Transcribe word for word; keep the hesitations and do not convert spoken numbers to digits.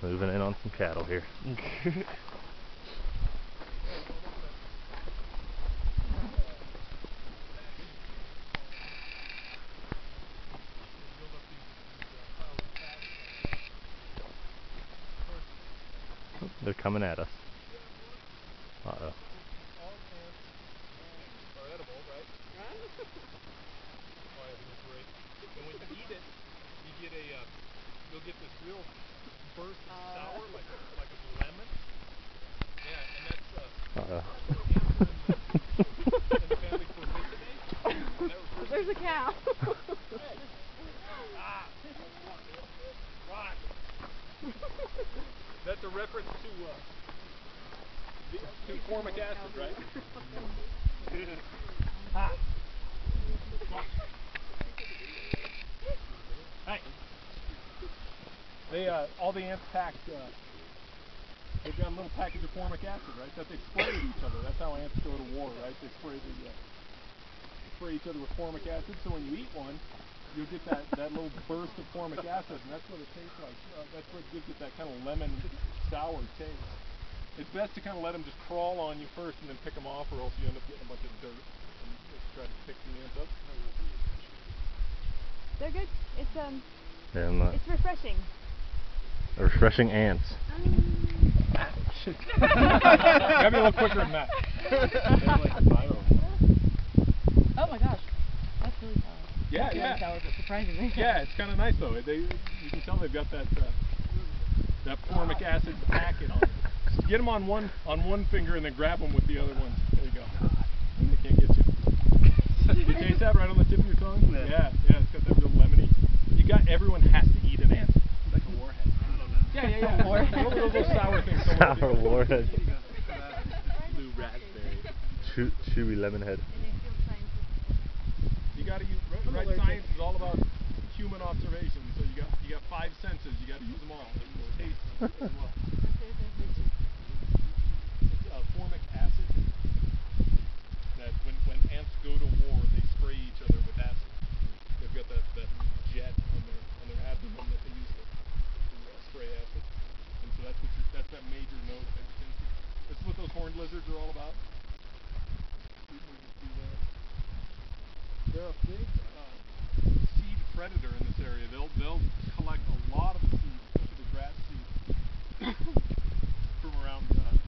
Moving in on some cattle here. They're coming at us. Uh-oh. All ants are edible, right? Oh yeah, they're great. And when you eat it, you get a, uh, you'll get this real burst of sour, like a, like a lemon. Yeah, and that's, uh, Uh-oh. in the family Formicidae. There's a cow. Ah! Right. That's a reference to, uh, the, to formic acid, right? Ah. Hey. They, uh, all the ants packed, uh, they've got a little package of formic acid, right, that they spray at each other. That's how ants go to war, right? They spray the, uh, spray each other with formic acid, so when you eat one, you'll get that, that little burst of formic acid, and that's what it tastes like. Uh, that's what gives it that kind of lemon, sour taste. It's best to kind of let them just crawl on you first and then pick them off, or else you end up getting a bunch of dirt and just try to pick the ants up. They're good. It's um. And, uh, it's refreshing. refreshing ants. Gotta be a little quicker than that. Oh my gosh, that's really sour. Yeah, Not yeah. really sour, but surprisingly. Yeah, it's kind of nice though. They, you can tell they've got that uh, that formic acid packet on it. Just get them on one on one finger and then grab them with the other ones. There you go. And they can't get you. You taste that right on the tip of your tongue? Yeah, yeah. yeah it's got that real lemony. You got everyone has to eat an ant. It's like a warhead. I don't know. Yeah, yeah, yeah. Warhead. Those little sour things. Sour warhead. Blue raspberry. Chew, chewy lemon head. You got to use right, right science is all about human observation. So you got you got five senses. You got to use them all. Taste as well. It's uh, formic acid. That when when ants go to war, they spray each other with acid. They've got that that jet on their on their abdomen that they use to, to uh, spray acid. And so that's what you, that's that major note that you can see. This is what those horned lizards are all about. They're a big uh, seed predator in this area. They'll they'll collect a lot of the seeds, especially the grass seeds.